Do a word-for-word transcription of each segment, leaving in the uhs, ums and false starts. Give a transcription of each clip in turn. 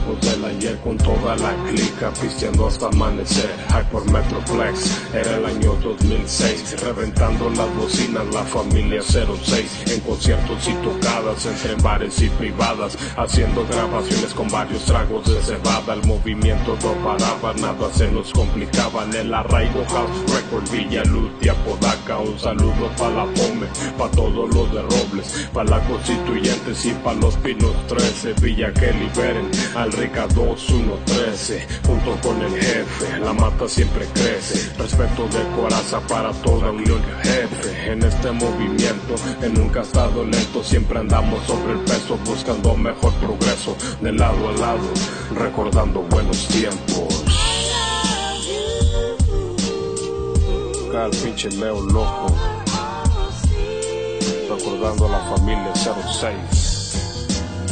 tiempos del ayer con toda la clica, pisteando hasta amanecer, high por Metroplex. Era el año dos mil seis, reventando las bocinas la familia cero seis, en conciertos y tocadas entre bares y privadas, haciendo grabaciones con varios tragos de cebada. El movimiento no paraba, nada se nos complicaba. En el arraigo House Record, Villaluz y Apodaca. Un saludo pa' la Pome, pa' todos los de Robles, pa' la Constituyentes y pa' los Pinos trece, Villa que liberen al Rica dos uno trece, junto con el jefe, la mata siempre crece. Respeto de coraza para toda unión, jefe. En este movimiento, que nunca ha estado lento, siempre andamos sobre el peso, buscando mejor progreso, de lado a lado, recordando buenos tiempos. Acá el pinche Leo loco, recordando a la familia cero seis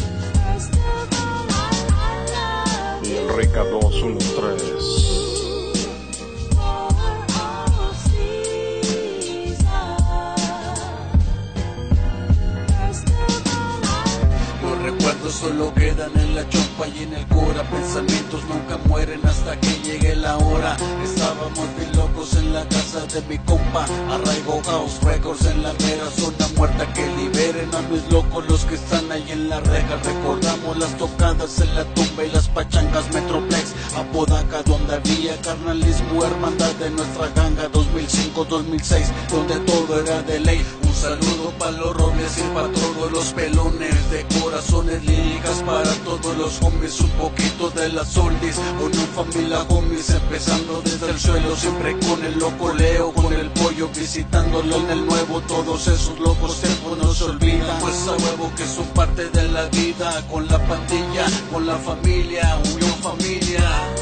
y el Rica dos uno tres. Recuerdos solo quedan en la chompa y en el cora. Pensamientos nunca mueren hasta que llegue la hora. Estábamos bien locos en la casa de mi compa. Arraigo House Records en la mera zona muerta. Que liberen a mis locos los que están ahí en la reja. Recordamos las tocadas en la tumba y las pachangas Metroplex. Apodaca donde había carnalismo, hermandad de nuestra ganga. Dos mil cinco dos mil seis donde todo era de ley. Un saludo pa' los Robles y pa' todos los pelones de corazones líricas, para todos los homies, un poquito de las oldies, una familia homies, empezando desde el suelo, siempre con el loco Leo, con el pollo, visitándolo en el nuevo, todos esos locos tiempos no se olvidan, pues a huevo que son parte de la vida, con la pandilla, con la familia, unión familia.